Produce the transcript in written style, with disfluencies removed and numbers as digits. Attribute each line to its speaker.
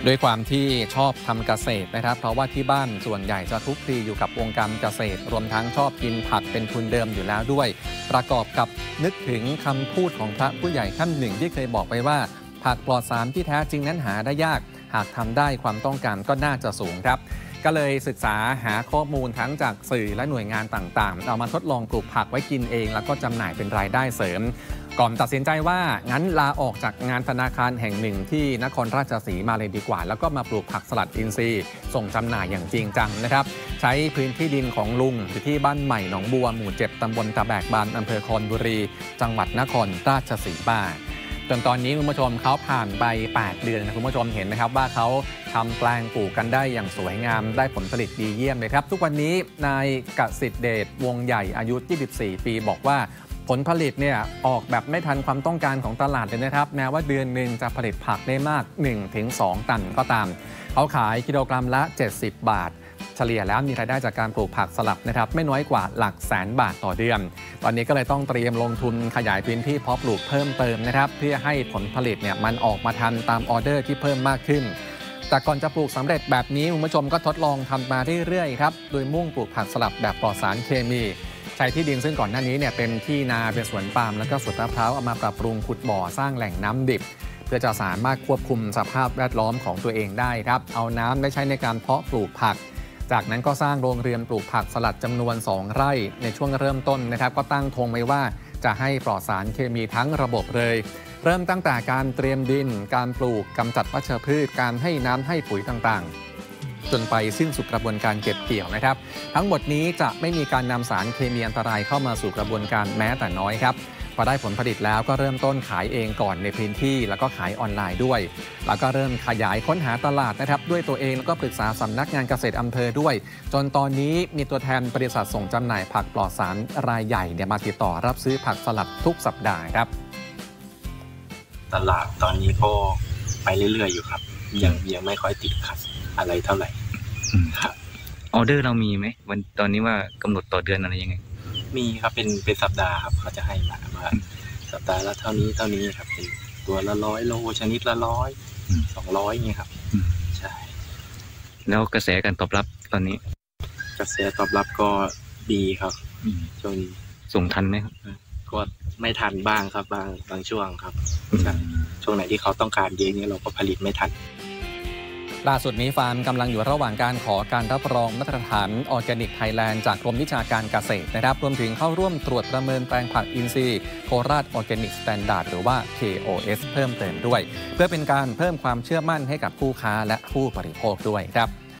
Speaker 1: ด้วยความที่ชอบทำเกษตรนะครับเพราะว่าที่บ้านส่วนใหญ่จะคลุกคลีอยู่กับวงการเกษตรรวมทั้งชอบกินผักเป็นทุนเดิมอยู่แล้วด้วยประกอบกับนึกถึงคำพูดของพระผู้ใหญ่ท่านหนึ่งที่เคยบอกไปว่าผักปลอดสารที่แท้จริงนั้นหาได้ยากหากทำได้ความต้องการก็น่าจะสูงครับก็เลยศึกษาหาข้อมูลทั้งจากสื่อและหน่วยงานต่างๆเอามาทดลองปลูกผักไว้กินเองแล้วก็จำหน่ายเป็นรายได้เสริมก่อนตัดสินใจว่างั้นลาออกจากงานธนาคารแห่งหนึ่งที่นครราชสีมาเลยดีกว่าแล้วก็มาปลูกผักสลัดอินทรีย์ส่งจำหน่ายอย่างจริงจังนะครับใช้พื้นที่ดินของลุงอยู่ที่บ้านใหม่หนองบัวหมู่ 7 ตำบลตะแบกบานอำเภอคอนบุรีจังหวัดนครราชสีมาจนตอนนี้คุณผู้ชมเขาผ่านไป8 เดือนนะคุณผู้ชมเห็นนะครับว่าเขาทำแปลงปลูกกันได้อย่างสวยงามได้ผลผลิตดีเยี่ยมเลยครับทุกวันนี้นายกสิทธิ์เดชวงใหญ่อายุ 24 ปีบอกว่าผลผลิตเนี่ยออกแบบไม่ทันความต้องการของตลาดเลยนะครับแม้ว่าเดือนหนึ่งจะผลิตผักได้มาก 1-2 ตันก็ตามเขาขายกิโลกรัมละ70 บาทเฉลี่ยแล้วมีรายได้จากการปลูกผักสลับนะครับไม่น้อยกว่าหลักแสนบาทต่อเดือนตอนนี้ก็เลยต้องเตรียมลงทุนขยายพื้นที่เพาะปลูกเพิ่มเติมนะครับเพื่อให้ผลผลิตเนี่ยมันออกมาทันตามออเดอร์ที่เพิ่มมากขึ้นแต่ก่อนจะปลูกสำเร็จแบบนี้คุณผู้ชมก็ทดลองทำมาเรื่อยๆครับโดยมุ่งปลูกผักสลับแบบปลอดสารเคมีใช้ที่ดินซึ่งก่อนหน้านี้เนี่ยเป็นที่นาเป็นสวนปาล์มแล้วก็สวนมะพร้าวเอามาปรับปรุงขุดบ่อสร้างแหล่งน้ำดิบเพื่อจะสามารถควบคุมสภาพแวดล้อมของตัวเองได้ครับเอาน้ำได้ใช้ในการเพาะปลูกผักจากนั้นก็สร้างโรงเรือนปลูกผักสลัดจำนวน2 ไร่ในช่วงเริ่มต้นนะครับก็ตั้งธงไว้ว่าจะให้ปลอดสารเคมีทั้งระบบเลยเริ่มตั้งแต่การเตรียมดินการปลูกกำจัดวัชพืชการให้น้ำให้ปุ๋ยต่างๆจนไปสิ้นสุดกระบวนการเก็บเกี่ยวนะครับทั้งหมดนี้จะไม่มีการนำสารเคมีอันตรายเข้ามาสู่กระบวนการแม้แต่น้อยครับพอได้ผลผลิตแล้วก็เริ่มต้นขายเองก่อนในพื้นที่แล้วก็ขายออนไลน์ด้วยแล้วก็เริ่มขยายค้นหาตลาดนะครับด้วยตัวเองแล้วก็ปรึกษาสำนักงานเกษตรอำเภอด้วยจนตอนนี้มีตัวแทนบริษัทส่งจำหน่ายผักปลอดสารรายใหญ่เนี่ยมาติดต่อรับซื้อผักสลัดทุกสัปดาห์ครับ
Speaker 2: ตลาดตอนนี้ก็ไปเรื่อยๆอยู่ครับยังไม่ค่อยติดขัดอะไรเท่าไหร่
Speaker 3: ครับออเดอร์เรามีไหมวันตอนนี้ว่ากำหนดต่อเดือนอะไรยังไง
Speaker 2: มีครับเป็นสัปดาห์ครับเขาจะให้มาว่าสัปดาห์ละเท่านี้ครับเป็นตัวละ100 โลชนิดละ100-200อย่างเงี้ยครับใช่
Speaker 3: แล้วกระแสการตอบรับตอนนี้
Speaker 2: กระแสตอบรับก็ดีครับช่วงนี้
Speaker 3: ส่งทันไหมครับ
Speaker 2: ก็ไม่ทันบ้างครับบางช่วงครับช่วงไหนที่เขาต้องการเยอะนี้เราก็ผลิตไม่ทัน
Speaker 1: ล่าสุดนี้ฟาร์มกำลังอยู่ระหว่างการขอการรับรองมาตรฐานออร์แกนิกไทยแลนด์จากกรมวิชาการเกษตรนะครับรวมถึงเข้าร่วมตรวจประเมินแปลงผักอินทรีย์โคราชออร์แกนิกสแตนดาร์ดหรือว่า KOS เพิ่มเติมด้วยเพื่อเป็นการเพิ่มความเชื่อมั่นให้กับผู้ค้าและผู้บริโภคด้วยครับ